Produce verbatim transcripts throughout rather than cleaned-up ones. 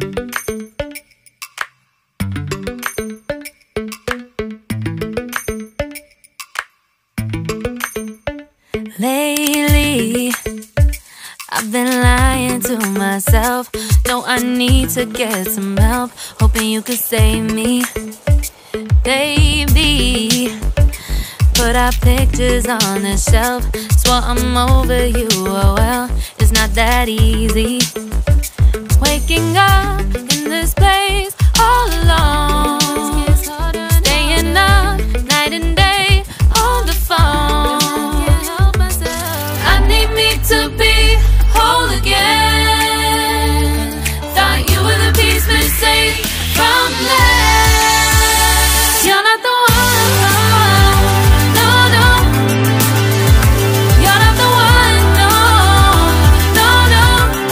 Lately, I've been lying to myself. No, I need to get some help. Hoping you could save me, baby. Put our pictures on the shelf. Swore I'm over you, oh well, it's not that easy. Waking up in this place all alone, staying up night and day on the phone. I need me to be whole again. Thought you were the piece missing from left. You're not the one, no, no. You're not the one, no, no, no.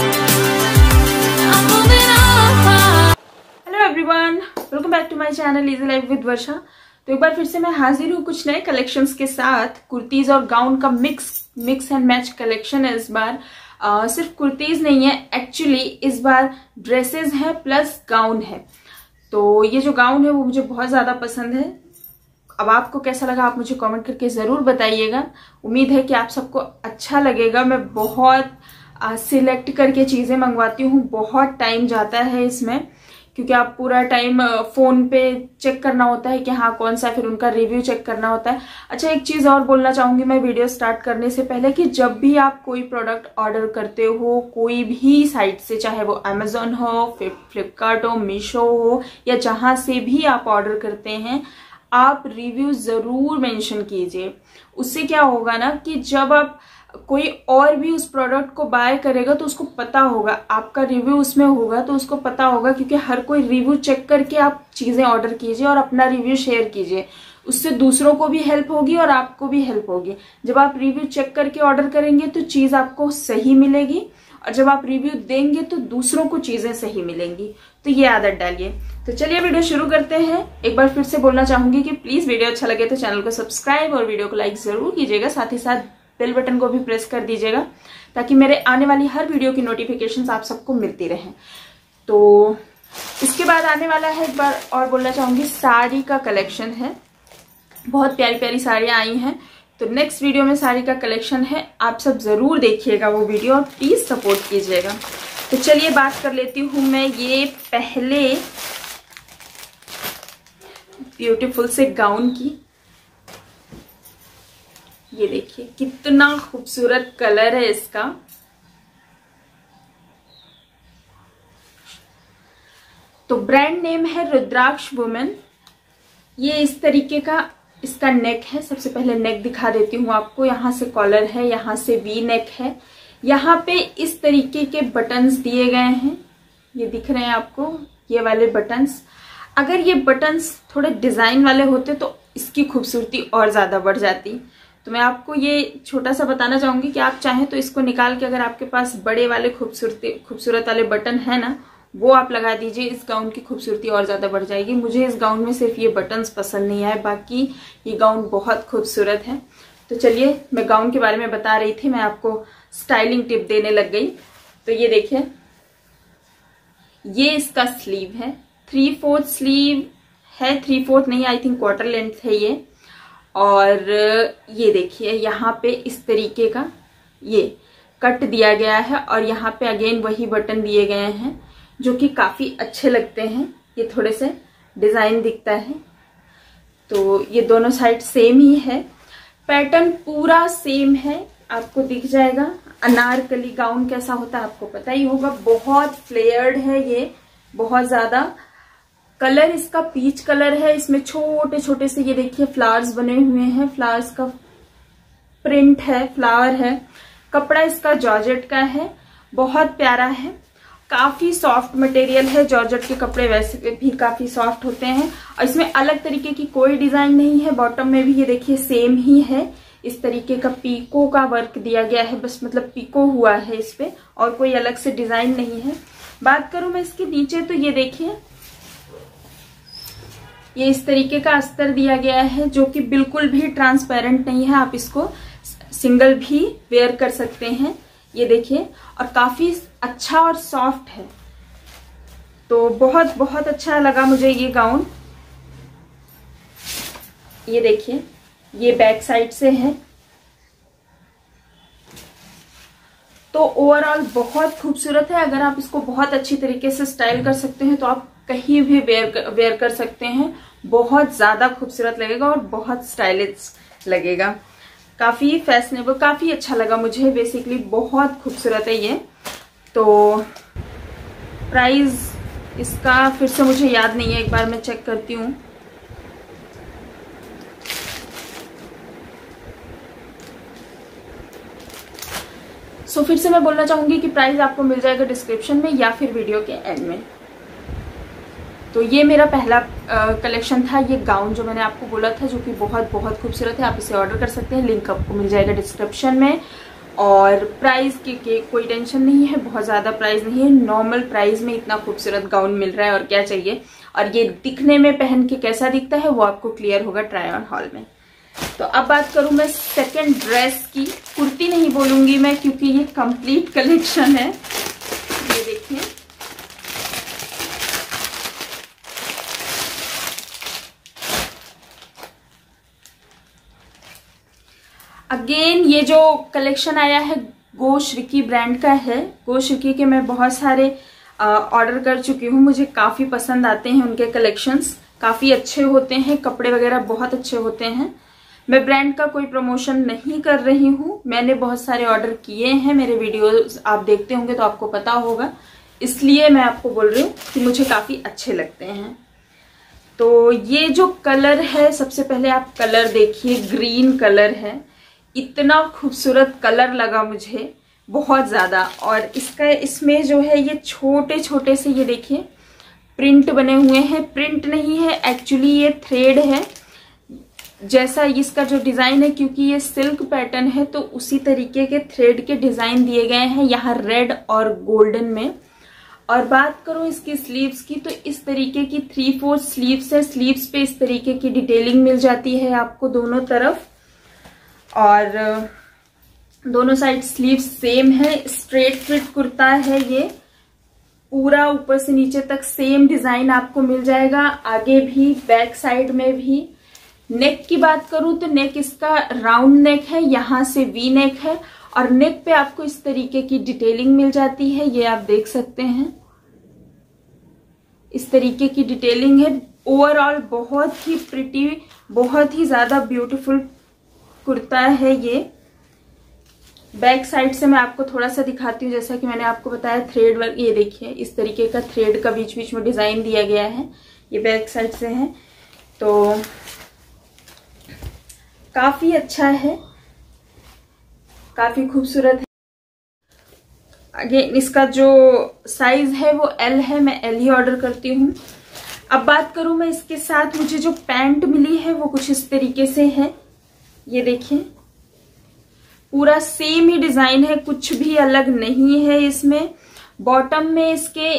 I'm moving on. Hello everyone, welcome back to my channel Easy Life with Varsha। तो एक बार फिर से मैं हाजिर हूँ कुछ नए collections के साथ। कुर्तीज और गाउन का mix mix and match collection है इस बार। uh, सिर्फ कुर्तीज नहीं है, एक्चुअली इस बार ड्रेसेस है प्लस गाउन है। तो ये जो गाउन है वो मुझे बहुत ज्यादा पसंद है। अब आपको कैसा लगा आप मुझे कमेंट करके जरूर बताइएगा। उम्मीद है कि आप सबको अच्छा लगेगा। मैं बहुत सिलेक्ट करके चीजें मंगवाती हूँ, बहुत टाइम जाता है इसमें, क्योंकि आप पूरा टाइम फोन पे चेक करना होता है कि हाँ कौन सा, फिर उनका रिव्यू चेक करना होता है। अच्छा, एक चीज और बोलना चाहूंगी मैं वीडियो स्टार्ट करने से पहले कि जब भी आप कोई प्रोडक्ट ऑर्डर करते हो कोई भी साइट से, चाहे वो अमेजोन हो, फ्लिपकार्ट हो, मीशो हो, या जहां से भी आप ऑर्डर करते हैं, आप रिव्यू जरूर मेंशन कीजिए। उससे क्या होगा ना कि जब आप कोई और भी उस प्रोडक्ट को बाय करेगा तो उसको पता होगा, आपका रिव्यू उसमें होगा तो उसको पता होगा, क्योंकि हर कोई रिव्यू चेक करके आप चीजें ऑर्डर कीजिए और अपना रिव्यू शेयर कीजिए। उससे दूसरों को भी हेल्प होगी और आपको भी हेल्प होगी। जब आप रिव्यू चेक करके ऑर्डर करेंगे तो चीज आपको सही मिलेगी, और जब आप रिव्यू देंगे तो दूसरों को चीजें सही मिलेंगी। तो ये आदत डालिए। तो चलिए वीडियो शुरू करते हैं। एक बार फिर से बोलना चाहूंगी कि प्लीज वीडियो अच्छा लगे तो चैनल को सब्सक्राइब और वीडियो को लाइक जरूर कीजिएगा। साथ ही साथ बेल बटन को भी प्रेस कर दीजिएगा ताकि मेरे आने वाली हर वीडियो की नोटिफिकेशंस आप सबको मिलती रहें। तो इसके बाद आने वाला है, एक बार और बोलना चाहूंगी, साड़ी का कलेक्शन है। बहुत प्यारी प्यारी साड़ियां आई हैं। तो नेक्स्ट वीडियो में साड़ी का कलेक्शन है, आप सब जरूर देखिएगा वो वीडियो और प्लीज सपोर्ट कीजिएगा। तो चलिए बात कर लेती हूँ मैं ये पहले ब्यूटीफुल से गाउन की। ये देखिए कितना खूबसूरत कलर है इसका। तो ब्रांड नेम है रुद्राक्ष वुमेन। ये इस तरीके का इसका नेक है। सबसे पहले नेक दिखा देती हूँ आपको। यहाँ से कॉलर है, यहाँ से वी नेक है। यहाँ पे इस तरीके के बटन्स दिए गए हैं, ये दिख रहे हैं आपको, ये वाले बटन्स। अगर ये बटन्स थोड़े डिजाइन वाले होते तो इसकी खूबसूरती और ज्यादा बढ़ जाती। तो मैं आपको ये छोटा सा बताना चाहूंगी कि आप चाहें तो इसको निकाल के, अगर आपके पास बड़े वाले खूबसूरती खूबसूरत वाले बटन है ना, वो आप लगा दीजिए। इस गाउन की खूबसूरती और ज्यादा बढ़ जाएगी। मुझे इस गाउन में सिर्फ ये बटन्स पसंद नहीं आए, बाकी ये गाउन बहुत खूबसूरत है। तो चलिए, मैं गाउन के बारे में बता रही थी, मैं आपको स्टाइलिंग टिप देने लग गई। तो ये देखिए, ये इसका स्लीव है, थ्री फोर्थ स्लीव है, थ्री फोर्थ नहीं, आई थिंक क्वार्टर लेंथ है ये। और ये देखिए यहाँ पे इस तरीके का ये कट दिया गया है, और यहाँ पे अगेन वही बटन दिए गए हैं जो कि काफी अच्छे लगते हैं। ये थोड़े से डिजाइन दिखता है। तो ये दोनों साइड सेम ही है, पैटर्न पूरा सेम है, आपको दिख जाएगा। अनारकली गाउन कैसा होता है आपको पता ही होगा। बहुत फ्लेयर्ड है ये, बहुत ज्यादा। कलर इसका पीच कलर है। इसमें छोटे छोटे से ये देखिए फ्लावर्स बने हुए हैं, फ्लावर्स का प्रिंट है, फ्लावर है। कपड़ा इसका जॉर्जेट का है, बहुत प्यारा है। काफी सॉफ्ट मटेरियल है। जॉर्जेट के कपड़े वैसे भी काफी सॉफ्ट होते हैं। और इसमें अलग तरीके की कोई डिजाइन नहीं है। बॉटम में भी ये देखिए सेम ही है, इस तरीके का पीको का वर्क दिया गया है, बस मतलब पीको हुआ है इस पे, और कोई अलग से डिजाइन नहीं है। बात करूं मैं इसके नीचे, तो ये देखिए ये इस तरीके का अस्तर दिया गया है जो कि बिल्कुल भी ट्रांसपेरेंट नहीं है। आप इसको सिंगल भी वेयर कर सकते हैं। ये देखिए, और काफी अच्छा और सॉफ्ट है। तो बहुत बहुत अच्छा लगा मुझे ये गाउन। ये देखिए, ये बैक साइड से है। तो ओवरऑल बहुत खूबसूरत है। अगर आप इसको बहुत अच्छी तरीके से स्टाइल कर सकते हैं तो आप कहीं भी वेयर वेयर कर सकते हैं। बहुत ज्यादा खूबसूरत लगेगा और बहुत स्टाइलिश लगेगा। काफी फैशनेबल, काफी अच्छा लगा मुझे। बेसिकली बहुत खूबसूरत है ये। तो प्राइस इसका फिर से मुझे याद नहीं है, एक बार मैं चेक करती हूँ। सो so, फिर से मैं बोलना चाहूंगी कि प्राइस आपको मिल जाएगा डिस्क्रिप्शन में या फिर वीडियो के एंड में। तो ये मेरा पहला कलेक्शन था, ये गाउन जो मैंने आपको बोला था, जो कि बहुत बहुत खूबसूरत है। आप इसे ऑर्डर कर सकते हैं, लिंक आपको मिल जाएगा डिस्क्रिप्शन में। और प्राइस की, की कोई टेंशन नहीं है, बहुत ज़्यादा प्राइस नहीं है। नॉर्मल प्राइस में इतना खूबसूरत गाउन मिल रहा है और क्या चाहिए। और ये दिखने में पहन के कैसा दिखता है वो आपको क्लियर होगा ट्राई ऑन हॉल में। तो अब बात करूं मैं सेकंड ड्रेस की। कुर्ती नहीं बोलूंगी मैं क्योंकि ये कंप्लीट कलेक्शन है। ये देखिए, अगेन ये जो कलेक्शन आया है गो श्रीकी ब्रांड का है। गो श्रीकी के मैं बहुत सारे ऑर्डर कर चुकी हूँ, मुझे काफी पसंद आते हैं उनके कलेक्शंस। काफी अच्छे होते हैं, कपड़े वगैरह बहुत अच्छे होते हैं। मैं ब्रांड का कोई प्रमोशन नहीं कर रही हूँ, मैंने बहुत सारे ऑर्डर किए हैं। मेरे वीडियोस आप देखते होंगे तो आपको पता होगा, इसलिए मैं आपको बोल रही हूँ कि मुझे काफी अच्छे लगते हैं। तो ये जो कलर है, सबसे पहले आप कलर देखिए, ग्रीन कलर है। इतना खूबसूरत कलर लगा मुझे बहुत ज्यादा। और इसका इसमें जो है ये छोटे छोटे से, ये देखिए प्रिंट बने हुए हैं। प्रिंट नहीं है एक्चुअली, ये थ्रेड है। जैसा इसका जो डिजाइन है, क्योंकि ये सिल्क पैटर्न है तो उसी तरीके के थ्रेड के डिजाइन दिए गए हैं यहाँ रेड और गोल्डन में। और बात करूं इसकी स्लीव्स की, तो इस तरीके की थ्री फोर्थ स्लीव्स है। स्लीव्स पे इस तरीके की डिटेलिंग मिल जाती है आपको दोनों तरफ। और दोनों साइड स्लीव सेम है। स्ट्रेट फिट कुर्ता है ये, पूरा ऊपर से नीचे तक सेम डिजाइन आपको मिल जाएगा। आगे भी, बैक साइड में भी। नेक की बात करूं तो नेक इसका राउंड नेक है, यहां से वी नेक है। और नेक पे आपको इस तरीके की डिटेलिंग मिल जाती है, ये आप देख सकते हैं। इस तरीके की डिटेलिंग है। ओवरऑल बहुत ही प्रिटी, बहुत ही ज्यादा ब्यूटीफुल कुर्ता है ये। बैक साइड से मैं आपको थोड़ा सा दिखाती हूँ। जैसा कि मैंने आपको बताया थ्रेड वर्क, ये देखिए इस तरीके का थ्रेड का बीच बीच में डिजाइन दिया गया है। ये बैक साइड से है, तो काफी अच्छा है, काफी खूबसूरत है। अगेन इसका जो साइज है वो एल है, मैं एल ही ऑर्डर करती हूँ। अब बात करूं मैं इसके साथ मुझे जो पैंट मिली है वो कुछ इस तरीके से है। ये देखिए पूरा सेम ही डिजाइन है, कुछ भी अलग नहीं है इसमें। बॉटम में इसके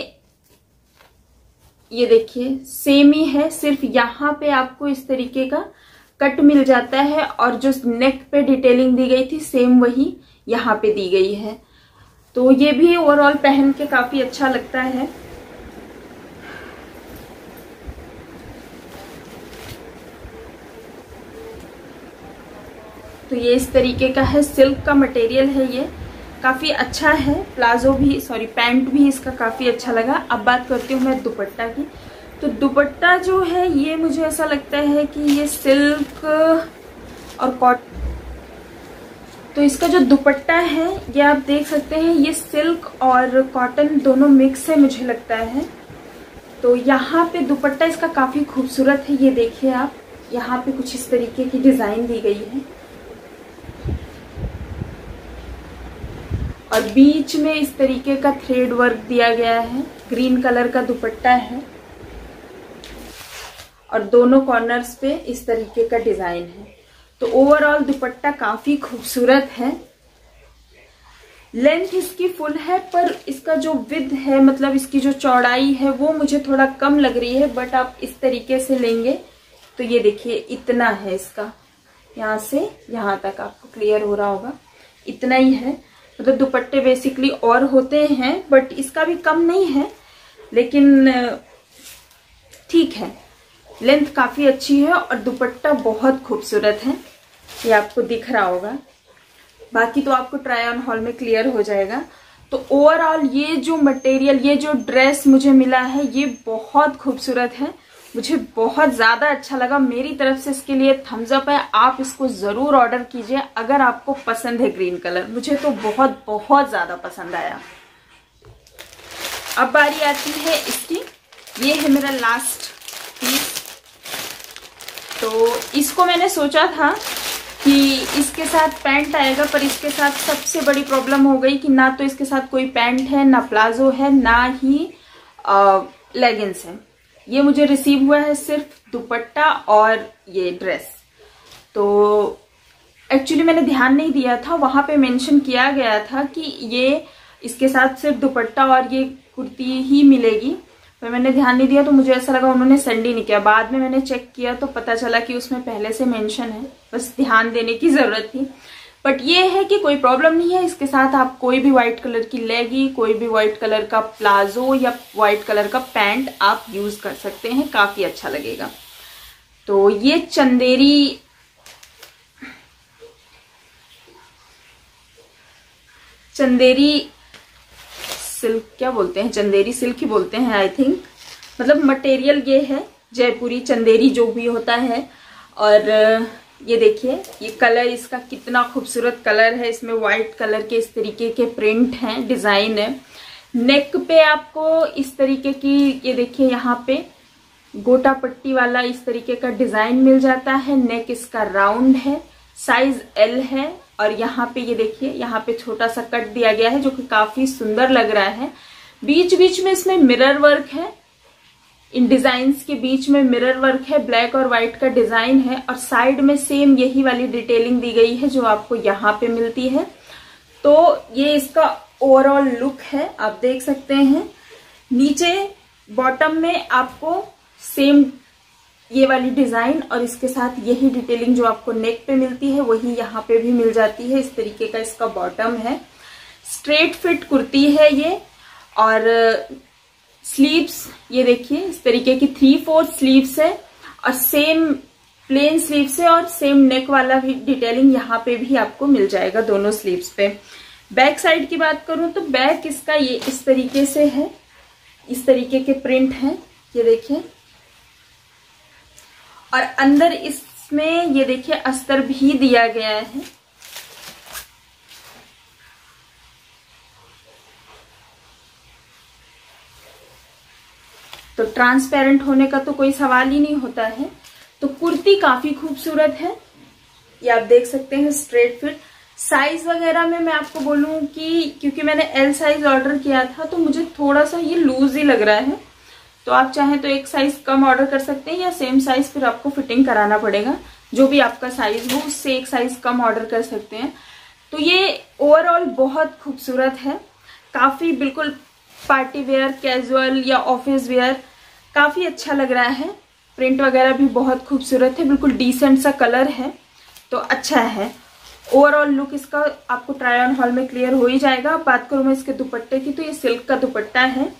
ये देखिए सेम ही है, सिर्फ यहाँ पे आपको इस तरीके का कट मिल जाता है। और जो नेक पे डिटेलिंग दी गई थी सेम वही यहाँ पे दी गई है। तो ये भी ओवरऑल पहन के काफी अच्छा लगता है। तो ये इस तरीके का है, सिल्क का मटेरियल है, ये काफी अच्छा है। प्लाजो भी, सॉरी पैंट भी इसका काफी अच्छा लगा। अब बात करती हूँ मैं दुपट्टा की। तो दुपट्टा जो है ये मुझे ऐसा लगता है कि ये सिल्क और कॉटन, तो इसका जो दुपट्टा है ये आप देख सकते हैं, ये सिल्क और कॉटन दोनों मिक्स है मुझे लगता है। तो यहाँ पे दुपट्टा इसका काफी खूबसूरत है। ये देखिए आप, यहाँ पे कुछ इस तरीके की डिजाइन दी गई है और बीच में इस तरीके का थ्रेड वर्क दिया गया है। ग्रीन कलर का दुपट्टा है और दोनों कॉर्नर्स पे इस तरीके का डिजाइन है। तो ओवरऑल दुपट्टा काफी खूबसूरत है। लेंथ इसकी फुल है, पर इसका जो विड्थ है, मतलब इसकी जो चौड़ाई है वो मुझे थोड़ा कम लग रही है। बट आप इस तरीके से लेंगे तो ये देखिए इतना है इसका, यहाँ से यहाँ तक आपको क्लियर हो रहा होगा, इतना ही है। मतलब दुपट्टे बेसिकली और होते हैं बट इसका भी कम नहीं है। लेकिन ठीक है, लेंथ काफी अच्छी है और दुपट्टा बहुत खूबसूरत है, ये आपको दिख रहा होगा। बाकी तो आपको ट्राई ऑन हॉल में क्लियर हो जाएगा। तो ओवरऑल ये जो मटेरियल, ये जो ड्रेस मुझे मिला है, ये बहुत खूबसूरत है, मुझे बहुत ज्यादा अच्छा लगा। मेरी तरफ से इसके लिए थम्स अप है, आप इसको जरूर ऑर्डर कीजिए अगर आपको पसंद है ग्रीन कलर। मुझे तो बहुत बहुत ज्यादा पसंद आया। अब बारी आती है इसकी, ये है मेरा लास्ट पीस। तो इसको मैंने सोचा था कि इसके साथ पैंट आएगा, पर इसके साथ सबसे बड़ी प्रॉब्लम हो गई कि ना तो इसके साथ कोई पैंट है, ना प्लाजो है, ना ही लेगिंग्स है। ये मुझे रिसीव हुआ है सिर्फ दुपट्टा और ये ड्रेस। तो एक्चुअली मैंने ध्यान नहीं दिया था, वहां पे मेंशन किया गया था कि ये इसके साथ सिर्फ दुपट्टा और ये कुर्ती ही मिलेगी, पर मैंने ध्यान नहीं दिया। तो मुझे ऐसा लगा उन्होंने सेंड ही नहीं किया। बाद में मैंने चेक किया तो पता चला कि उसमें पहले से मेंशन है, बस ध्यान देने की जरूरत थी। बट ये है कि कोई प्रॉब्लम नहीं है, इसके साथ आप कोई भी व्हाइट कलर की लेगी, कोई भी व्हाइट कलर का प्लाजो या व्हाइट कलर का पैंट आप यूज कर सकते हैं, काफी अच्छा लगेगा। तो ये चंदेरी चंदेरी सिल्क क्या बोलते हैं, चंदेरी सिल्क ही बोलते हैं आई थिंक। मतलब मटेरियल ये है जयपुरी चंदेरी जो भी होता है। और ये देखिए ये कलर इसका कितना खूबसूरत कलर है, इसमें व्हाइट कलर के इस तरीके के प्रिंट हैं, डिजाइन है। नेक पे आपको इस तरीके की, ये देखिए यहाँ पे गोटा पट्टी वाला इस तरीके का डिजाइन मिल जाता है। नेक इसका राउंड है, साइज एल है। और यहाँ पे ये देखिए यहाँ पे छोटा सा कट दिया गया है जो कि काफी सुंदर लग रहा है। बीच बीच में इसमें मिरर वर्क है, इन डिजाइन्स के बीच में मिरर वर्क है, ब्लैक और व्हाइट का डिजाइन है। और साइड में सेम यही वाली डिटेलिंग दी गई है जो आपको यहाँ पे मिलती है। तो ये इसका ओवरऑल लुक है, आप देख सकते हैं। नीचे बॉटम में आपको सेम ये वाली डिजाइन और इसके साथ यही डिटेलिंग जो आपको नेक पे मिलती है वही यहाँ पे भी मिल जाती है। इस तरीके का इसका बॉटम है, स्ट्रेट फिट कुर्ती है ये। और स्लीव्स ये देखिए इस तरीके की थ्री फोर्थ स्लीव्स है और सेम प्लेन स्लीव्स है और सेम नेक वाला भी डिटेलिंग यहाँ पे भी आपको मिल जाएगा दोनों स्लीव्स पे। बैक साइड की बात करूं तो बैक इसका ये इस तरीके से है, इस तरीके के प्रिंट हैं, ये देखिए। और अंदर इसमें ये देखिए अस्तर भी दिया गया है। तो ट्रांसपेरेंट होने का तो कोई सवाल ही नहीं होता है। तो कुर्ती काफी खूबसूरत है, ये आप देख सकते हैं, स्ट्रेट फिट। साइज वगैरह में मैं आपको बोलूं कि क्योंकि मैंने एल साइज ऑर्डर किया था तो मुझे थोड़ा सा ये लूज ही लग रहा है। तो आप चाहें तो एक साइज कम ऑर्डर कर सकते हैं या सेम साइज फिर आपको फिटिंग कराना पड़ेगा, जो भी आपका साइज हो उससे एक साइज कम ऑर्डर कर सकते हैं। तो ये ओवरऑल बहुत खूबसूरत है, काफी बिल्कुल पार्टी वेयर, कैजुअल या ऑफिस वेयर, काफी अच्छा लग रहा है। प्रिंट वगैरह भी बहुत खूबसूरत है, बिल्कुल डिसेंट सा कलर है, तो अच्छा है। ओवरऑल लुक इसका आपको ट्राई ऑन हॉल में क्लियर हो ही जाएगा। अब बात करूं मैं इसके दुपट्टे की तो ये सिल्क का दुपट्टा है,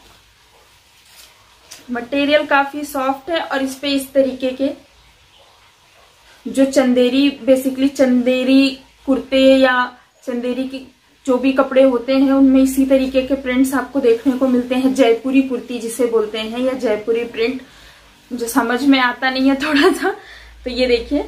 मटेरियल काफी सॉफ्ट है। और इस पे इस तरीके के जो चंदेरी, बेसिकली चंदेरी कुर्ते या चंदेरी की जो भी कपड़े होते हैं उनमें इसी तरीके के प्रिंट्स आपको देखने को मिलते हैं। जयपुरी कुर्ती जिसे बोलते हैं या जयपुरी प्रिंट, मुझे समझ में आता नहीं है थोड़ा सा। तो ये देखिए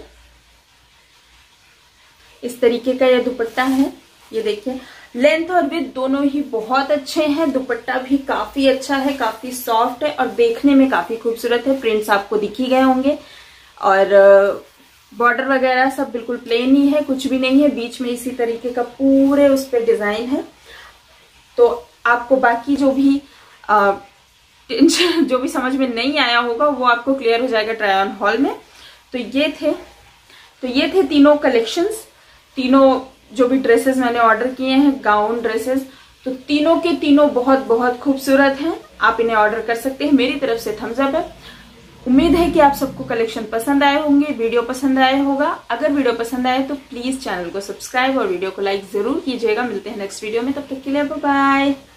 इस तरीके का ये दुपट्टा है, ये देखिए। लेंथ और विड्थ दोनों ही बहुत अच्छे हैं, दुपट्टा भी काफी अच्छा है, काफी सॉफ्ट है और देखने में काफी खूबसूरत है। प्रिंट्स आपको दिख ही गए होंगे। और बॉर्डर वगैरह सब बिल्कुल प्लेन ही है, कुछ भी नहीं है। बीच में इसी तरीके का पूरे उस पर डिजाइन है। तो आपको बाकी जो भी आ, जो भी समझ में नहीं आया होगा वो आपको क्लियर हो जाएगा ट्राई ऑन हॉल में। तो ये थे तो ये थे तीनों कलेक्शंस, तीनों जो भी ड्रेसेस मैंने ऑर्डर किए हैं, गाउन ड्रेसेस, तो तीनों के तीनों बहुत बहुत खूबसूरत हैं। आप इन्हें ऑर्डर कर सकते हैं, मेरी तरफ से थम्स अप है। उम्मीद है कि आप सबको कलेक्शन पसंद आए होंगे, वीडियो पसंद आया होगा। अगर वीडियो पसंद आए तो प्लीज चैनल को सब्सक्राइब और वीडियो को लाइक जरूर कीजिएगा। मिलते हैं नेक्स्ट वीडियो में, तब तक के लिए बाय बाय।